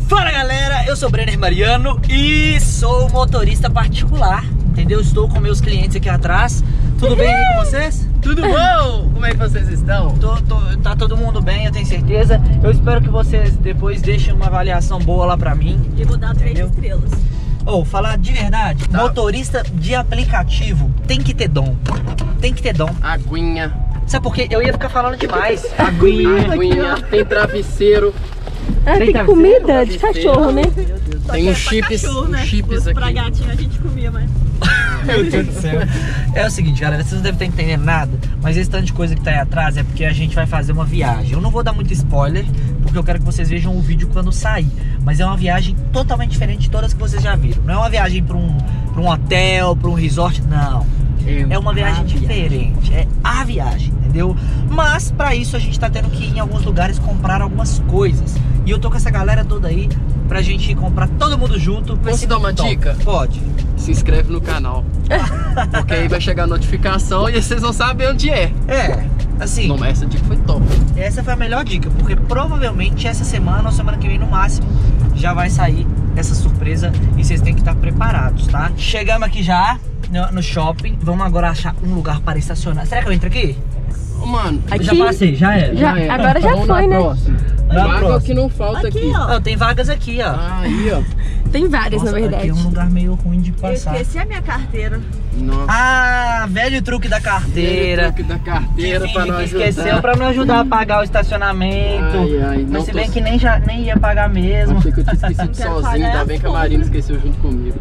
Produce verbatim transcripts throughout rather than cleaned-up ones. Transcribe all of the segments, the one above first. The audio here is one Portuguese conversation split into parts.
Fala galera, eu sou o Brenner Mariano e sou motorista particular, entendeu? Estou com meus clientes aqui atrás. Tudo bem aí com vocês? Tudo bom? Como é que vocês estão? Tô, tô, tá todo mundo bem, eu tenho certeza. Eu espero que vocês depois deixem uma avaliação boa lá pra mim. E vou dar três estrelas. Ou, oh, falar de verdade, tá. Motorista de aplicativo tem que ter dom. Tem que ter dom. Aguinha. Sabe por quê? Eu ia ficar falando demais. Aguinha. Aguinha, tem travesseiro. Ah, tem, tem comida de cachorro, né? Tem uns chips, cachorro, né? uns chips aqui. Pra gatinho a gente comia, mas... Meu Deus do céu. É o seguinte, galera, vocês não devem estar entendendo nada, mas esse tanto de coisa que tá aí atrás é porque a gente vai fazer uma viagem. Eu não vou dar muito spoiler, porque eu quero que vocês vejam o vídeo quando sair. Mas é uma viagem totalmente diferente de todas que vocês já viram. Não é uma viagem pra um, pra um hotel, pra um resort, não. É uma viagem diferente, é a viagem, entendeu? Mas pra isso a gente tá tendo que ir em alguns lugares comprar algumas coisas. E eu tô com essa galera toda aí pra gente ir comprar todo mundo junto. Posso dar uma top. dica? Pode. Se inscreve no canal. Porque aí vai chegar a notificação e vocês vão saber onde é. É, assim. Não, essa dica foi top. Essa foi a melhor dica, porque provavelmente essa semana ou semana que vem no máximo já vai sair essa surpresa e vocês têm que estar preparados, tá? Chegamos aqui já no, no shopping. Vamos agora achar um lugar para estacionar. Será que eu entro aqui? Ô, mano, aqui? Já passei, já é. Já, é. agora já Vamos foi, né? Vaga que não falta aqui. Aqui, ó. Oh, tem vagas aqui, ó. Ah, aí, ó. Tem várias, Nossa, na verdade. aqui é um lugar meio ruim de Eu passar. esqueci a minha carteira. Nossa. Ah, velho truque da carteira. Truque da carteira que pra Vini não que ajudar. esqueceu pra não ajudar a pagar o estacionamento. Ai, ai, não Mas se tô- bem que nem, já, nem ia pagar mesmo. Achei que eu tinha esquecido Não quero sozinho, pagar ainda as bem que a contas. Marina esqueceu junto comigo.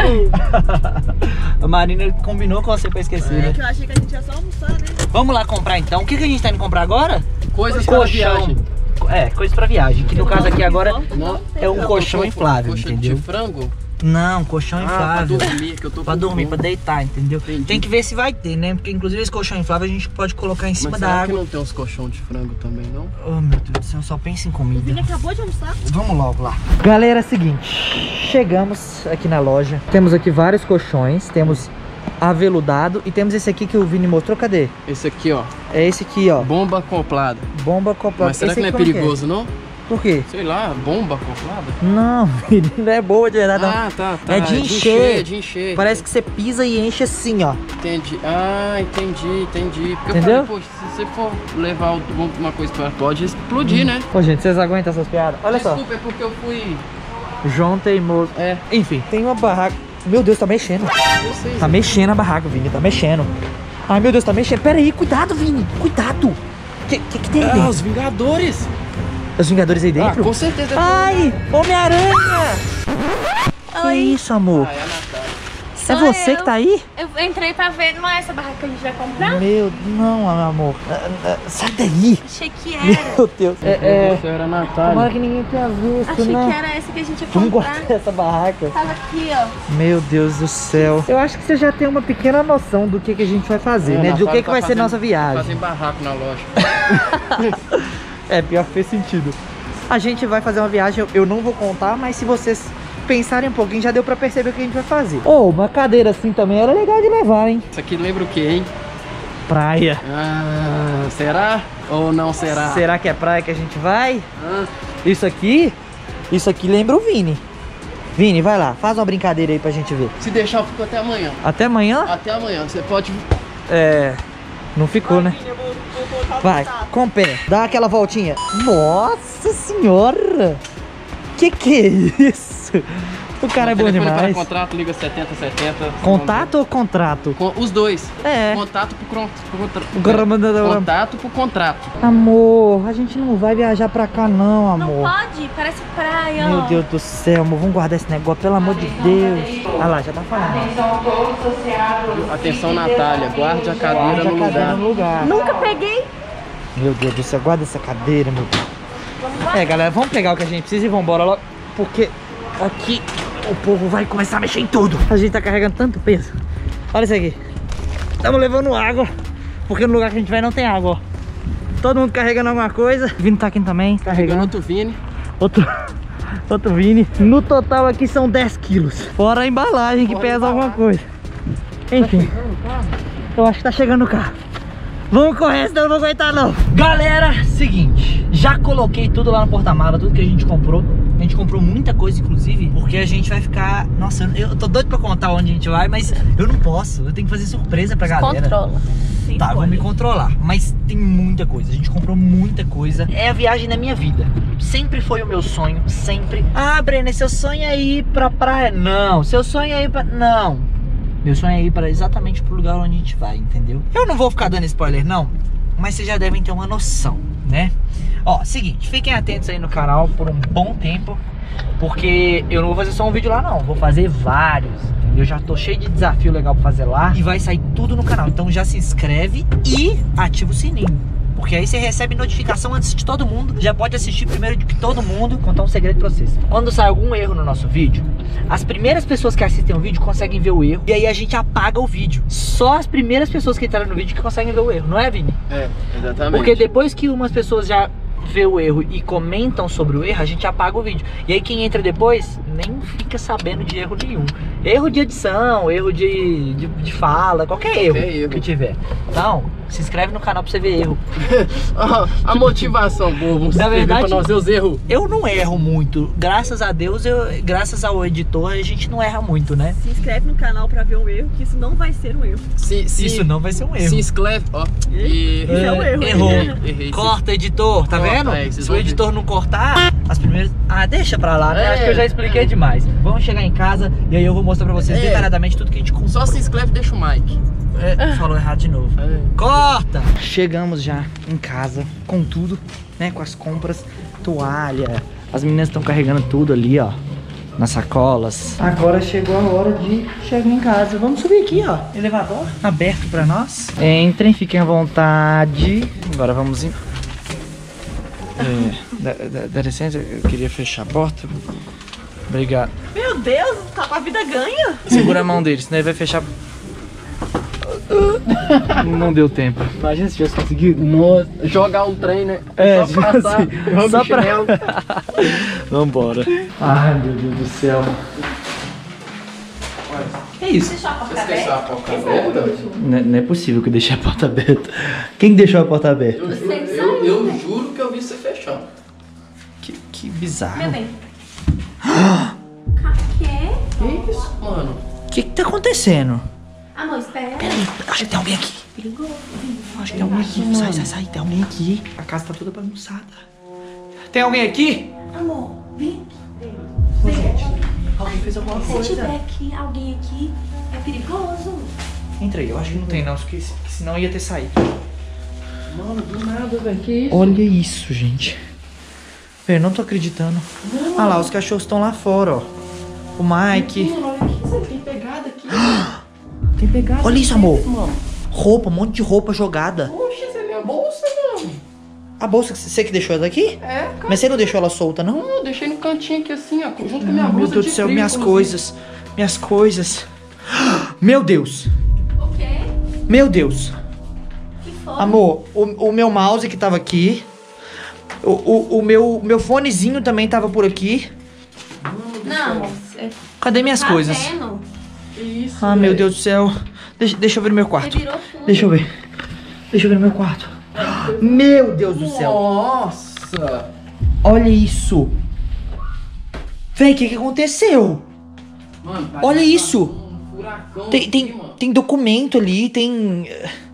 A Marina combinou com você pra esquecer, É né? que eu achei que a gente ia só almoçar, né? Vamos lá comprar então. O que, que a gente tá indo comprar agora? Coisas para viagem. É, coisa pra viagem. Que no caso aqui agora Não. é um colchão inflável, Coxa entendeu? de frango? Não, colchão Ah, pra inflável. dormir, que eu tô Pra com dormir, fome. pra deitar, entendeu? Entendi. Tem que ver se vai ter, né? Porque inclusive esse colchão inflável a gente pode colocar em cima Mas da será que água. não tem uns colchão de frango também, não? Oh, meu Deus do céu, só pensa em O comida. Vini acabou de almoçar. Vamos logo lá. Galera, é o seguinte, chegamos aqui na loja. Temos aqui vários colchões, temos aveludado e temos esse aqui que o Vini mostrou, cadê? Esse aqui, ó. É esse aqui, ó, Bomba acoplada. bomba acoplada. Mas será Esse que não é aqui como perigoso, não? Por quê? Sei lá, bomba acoplada? Não, Vini, não é boa de verdade, não. Ah, tá, tá. É de encher. de encher. Parece que você pisa e enche assim, ó. Entendi. Ah, entendi, entendi. Porque Entendeu? eu falei, poxa, se você for levar uma coisa pra pode explodir, né? Ô, gente, vocês aguentam essas piadas? Olha só. Desculpa, é porque eu fui... João Teimoso. É. Enfim, tem uma barraca. Meu Deus, tá mexendo. Eu sei. Tá mexendo a barraca, Vini, tá mexendo. Ai, meu Deus, tá mexendo. Pera aí, cuidado, Vini. Cuidado. Que que, que tem aí Ah, dentro? os Vingadores. Os Vingadores aí Ah, dentro? com certeza. Ai, Homem-Aranha. Que Oi. isso, amor? Ah, é a Natália. É Sou você eu. que tá aí? Eu entrei pra ver, não é essa barraca que a gente vai comprar? Meu, não, amor. Ah, ah, sai daí. Achei que era. Meu Deus. É, é. Você era a Tomara Natália. que ninguém tenha visto, Achei né? que era essa que a gente ia Vamos comprar. guardar essa barraca. Tava aqui, ó. Meu Deus do céu. Eu acho que você já tem uma pequena noção do que, que a gente vai fazer, É, né? a Do que, Natália que tá vai ser fazendo- nossa viagem. Fazem barraco na loja. É, pior que fez sentido. A gente vai fazer uma viagem, eu- eu não vou contar, mas se vocês pensarem um pouquinho, já deu pra perceber o que a gente vai fazer. Oh, uma cadeira assim também era legal de levar, hein? Isso aqui lembra o que, hein? Praia. Ah, será? Ou não será? Será que é praia que a gente vai? Ah, Isso aqui, isso aqui lembra o Vini. Vini, vai lá, faz uma brincadeira aí pra gente ver. se deixar, eu fico até amanhã. Até amanhã? Até amanhã. Você pode... É, não ficou, né? Vai, com o pé, dá aquela voltinha. Nossa senhora! Que que é isso? O cara é bom Telefone para demais. contrato, liga setenta setenta. Contato ou contrato? Com os dois. É. Contato pro con- contra... Contra- Contato pro contrato. Amor, a gente não vai viajar pra cá não, Não amor. pode? Parece praia, Meu ó. Deus do céu, amor, vamos guardar esse negócio, pelo amor de Deus. Ah lá, já tá falando. Atenção, Natália. Guarde a cadeira Guarda a no cadeira lugar. no lugar. Nunca peguei. Meu Deus do céu, guarda essa cadeira, meu Deus. É, galera, vamos pegar o que a gente precisa e vamos embora logo. Porque aqui o povo vai começar a mexer em tudo. A gente tá carregando tanto peso. Olha isso aqui. Estamos levando água, porque no lugar que a gente vai não tem água, ó. Todo mundo carregando alguma coisa. O Vini tá aqui também, Pegando carregando. outro Vini. Outro, outro Vini. No total aqui são dez quilos. Fora a embalagem que Fora a pesa embalagem. alguma coisa. Enfim, eu acho que tá chegando o carro. Vamos correr, senão eu não vou aguentar não. Galera, seguinte, já coloquei tudo lá no porta-mala, tudo que a gente comprou. A gente comprou muita coisa, inclusive, porque a gente vai ficar... Nossa, eu tô doido pra contar onde a gente vai, mas eu não posso. Eu tenho que fazer surpresa pra galera. Controla. Tá, vou me controlar. Mas tem muita coisa. A gente comprou muita coisa. É a viagem da minha vida. Sempre foi o meu sonho. Sempre. Ah, Breno, seu sonho é ir pra praia? Não. Seu sonho é ir pra... Não. Meu sonho é ir para exatamente pro lugar onde a gente vai, entendeu? Eu não vou ficar dando spoiler, não. Mas vocês já devem ter uma noção, né? Ó, seguinte. Fiquem atentos aí no canal por um bom tempo. Porque eu não vou fazer só um vídeo lá, não. Vou fazer vários. Eu já tô cheio de desafio legal pra fazer lá. E vai sair tudo no canal. Então já se inscreve e ativa o sininho. Porque aí você recebe notificação antes de todo mundo. Já pode assistir primeiro de que todo mundo. Contar um segredo pra vocês. Quando sai algum erro no nosso vídeo, as primeiras pessoas que assistem o vídeo conseguem ver o erro. E aí a gente apaga o vídeo. Só as primeiras pessoas que entraram no vídeo que conseguem ver o erro. Não é, Vini? É, exatamente. Porque depois que umas pessoas já vê o erro e comentam sobre o erro, a gente apaga o vídeo. E aí quem entra depois nem fica sabendo de erro nenhum. Erro de edição, erro de, de, de fala, qualquer, qualquer erro, erro que tiver. Então, se inscreve no canal pra você ver erro. A motivação boa, vamos Na verdade, pra nós ver os erros. Eu não erro muito. Graças a Deus, eu, graças ao editor, a gente não erra muito, né? Se inscreve no canal pra ver o erro, que isso não vai ser um erro. Se, se, isso não vai ser um erro. Se inscreve, ó. E... Isso é um erro. Errou. Errei. Corta, editor, tá Corta, vendo? é, se o editor ver. não cortar, as primeiras... Ah, deixa pra lá, né? É, Acho que eu já expliquei é. demais. Vamos chegar em casa e aí eu vou mostrar pra vocês é. detalhadamente tudo que a gente comprou. Só se inscreve e deixa o Mike. É, falou errado de novo. É. Corta! Chegamos já em casa com tudo, né? Com as compras, toalha. As meninas estão carregando tudo ali, ó, nas sacolas. Agora chegou a hora de chegar em casa. Vamos subir aqui, ó. Elevador aberto pra nós. Entrem, fiquem à vontade. Agora vamos em... É, dá, dá, dá licença, eu queria fechar a porta. Obrigado. Meu Deus, tá com a vida ganha. Segura a mão dele, senão ele vai fechar. Não deu tempo. Imagina se tivesse conseguido. Nossa, jogar um trem, né? É, só pra passar. Assim, só pra... Vambora. Ai, meu Deus do céu. Que isso? Deixou a porta Você deixou a aberta? porta aberta? Não, não é possível que eu deixei a porta aberta. Quem deixou a porta aberta? Eu, juro, eu, eu juro que eu vi você fechar. Que, que bizarro. Meu bem. Que? Que isso, mano? O que que tá acontecendo? Amor, espera. Peraí, acho que tem alguém aqui. Perigoso. Acho que tem alguém aqui. Sai, sai, sai. Tem alguém aqui. A casa tá toda bagunçada. Tem alguém aqui? Amor, vem aqui. Ô, gente, alguém fez alguma Se coisa. tiver aqui, alguém aqui, é perigoso. Entra aí, eu acho que não tem não, porque senão ia ter saído. Mano, do nada, velho. Que isso? Olha isso, gente. Eu não tô acreditando. Não. Ah lá, os cachorros estão lá fora, ó. O Mike. Mano, olha aqui, você tem pegada aqui. Tem pegada. Olha isso, amor. Mano. Roupa, um monte de roupa jogada. Poxa, essa é minha bolsa, mano. A bolsa, você que deixou ela aqui? É, cara. Mas você não deixou ela solta, não? Não, eu deixei no cantinho aqui assim, ó, junto com a minha Ah, bolsa. meu Deus do céu, frio, minhas inclusive. coisas. Minhas coisas. Meu Deus. O quê? Meu Deus. Que foi? Amor, o, o meu mouse que tava aqui. O, o, o meu, meu fonezinho também tava por aqui. Não, amor. Cadê minhas Tá coisas? vendo? Que isso, Ah, meu velho? Deus do céu. Deixa, deixa eu ver no meu quarto. Revirou tudo. Deixa eu ver. Deixa eu ver no meu quarto. Meu Deus do céu. Nossa. Olha isso. Véi, o que que aconteceu? Mano, Olha parece isso. um furacão Tem, aqui, tem, mano. tem documento ali, tem...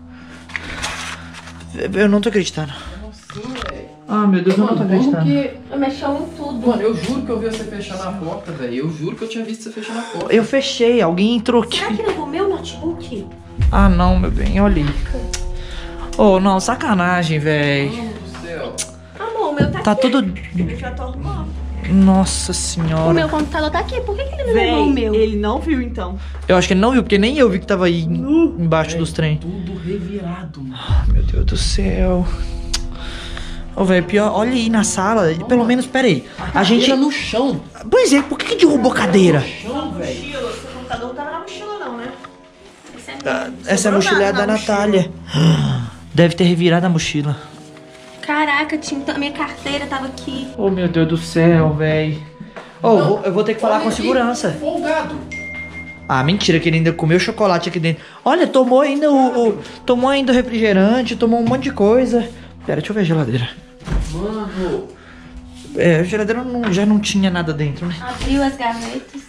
Eu não tô acreditando. Como assim, velho? Ah, meu Deus, eu não tô Mano, como acreditando. que... Eu mexeu em tudo. Mano, eu juro que eu vi você fechando a porta, velho. Eu juro que eu tinha visto você fechando a porta. Eu fechei, alguém entrou aqui. Será que levou meu notebook? Ah, não, meu bem, olha aí. Oh, não, sacanagem, véi. Meu Deus do céu. Amor, o meu tá, Tá aqui. tudo... Eu já tô arrumando. Nossa O senhora. meu computador tá aqui. Por que, que ele não levou o Véi, meu? ele não viu então. Eu acho que ele não viu, porque nem eu vi que tava aí embaixo dos trem. Tudo revirado, mano. Meu Deus do céu. Ô, velho, pior, olha aí na sala. Pelo menos, pera aí. A gente... no chão. Pois é, por que que derrubou a cadeira? Chão, velho. Mochila, seu computador não tava na mochila não, né? Esse é Ah, meu. Essa é a Sobrou mochila nada da na Natália. Deve ter revirado a mochila. Caraca, tinha... a minha carteira tava aqui. Oh, meu Deus do céu, velho. Oh, eu vou- eu vou ter que falar com a segurança. Folgado. Ah, mentira, que ele ainda comeu chocolate aqui dentro. Olha, tomou ainda o, o- tomou ainda o refrigerante, tomou um monte de coisa. Pera, deixa eu ver a geladeira. Mano. É, a geladeira não, já não tinha nada dentro, né? Abriu as gavetas.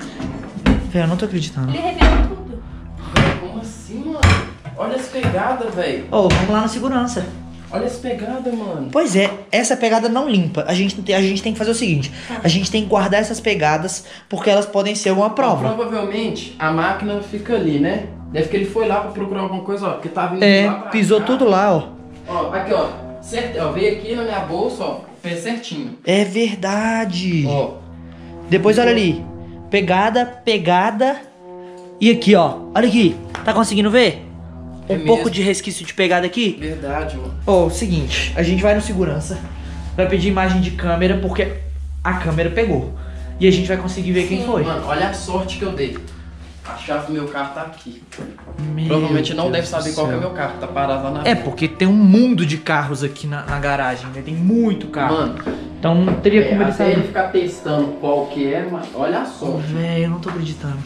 Velho, eu não tô acreditando. Ele revelou tudo. Como assim, mano? Olha essa pegada, velho. Ô, oh, vamos lá na segurança. Olha essa pegada, mano. Pois é, essa pegada não limpa. A gente, a gente tem que fazer o seguinte. A gente tem que guardar essas pegadas porque elas podem ser uma prova. Provavelmente a máquina fica ali, né? Deve que ele foi lá pra procurar alguma coisa, ó. Porque tá vindo É, lá pra pisou cá. tudo lá, ó. Ó, aqui, ó. Certo, ó. Veio aqui na minha bolsa, ó. Fez certinho. É verdade. Ó. Depois olha ali. Pegada, pegada. E aqui, ó. Olha aqui. Tá conseguindo ver? Um É pouco mesmo. de resquício de pegada aqui. Verdade, mano. Ó, o seguinte. A gente vai no segurança. Vai pedir imagem de câmera porque a câmera pegou. E a gente vai conseguir ver quem foi. Mano, olha a sorte que eu dei. A chave do meu carro tá aqui. Meu Provavelmente não Deus deve do saber qual que é céu. meu carro. Tá parado lá na É, porque tem um mundo de carros aqui na, na garagem, né? Tem muito carro. Mano, Então não teria é, como ele até ele saber. ficar testando qual que é, mas olha a sorte. Véi, eu não tô acreditando.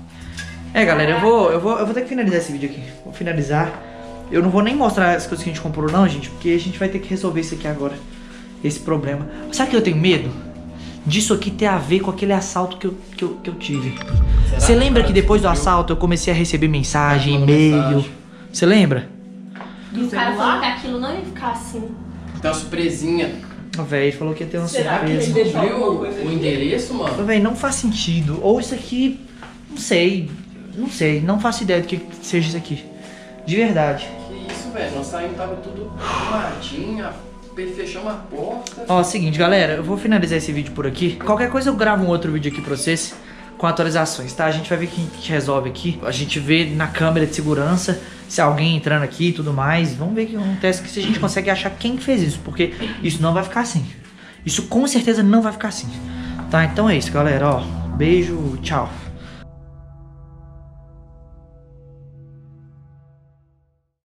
É, galera, eu vou, eu, vou, eu vou ter que finalizar esse vídeo aqui. Vou finalizar. Eu não vou nem mostrar as coisas que a gente comprou não, gente, porque a gente vai ter que resolver isso aqui agora. Esse problema. Sabe que eu tenho medo? Disso aqui ter a ver com aquele assalto que eu, que eu, que eu tive. Você lembra que depois do assalto eu comecei a receber mensagem, Mandou e-mail? mensagem. Você lembra? E o cara falou que aquilo não ia ficar assim. Tem uma surpresinha. O velho falou que ia ter uma Será que surpresa. ele deixou Viu alguma coisa o aqui? endereço, mano? Véi, não faz sentido. Ou isso aqui, não sei. Não sei, não faço ideia do que seja isso aqui. De verdade. Que isso, velho? Nós saímos, tava tudo arrumadinho, fechamos a porta. Ó, seguinte, galera, eu vou finalizar esse vídeo por aqui. Qualquer coisa eu gravo um outro vídeo aqui pra vocês com atualizações, tá? A gente vai ver o que a gente resolve aqui. A gente vê na câmera de segurança se alguém entrando aqui e tudo mais. Vamos ver o que acontece, se a gente consegue achar quem fez isso, porque isso não vai ficar assim. Isso com certeza não vai ficar assim. Tá, então é isso, galera, ó. Beijo, tchau.